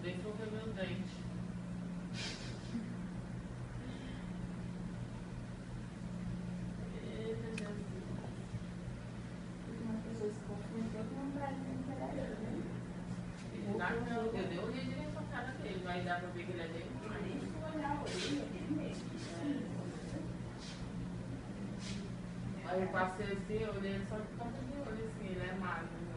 dente, vou ver meu dente. Eita, Jesus. Uma pessoa se confundiu com um prazer que era eu, né? Não, eu dei um olhadinho nessa cara dele. Vai dar pra ver que ele é dele? Nem se olhar o olho, ele mesmo. Aí eu passei assim, eu olhei só de conta de olho, assim, ele é magro.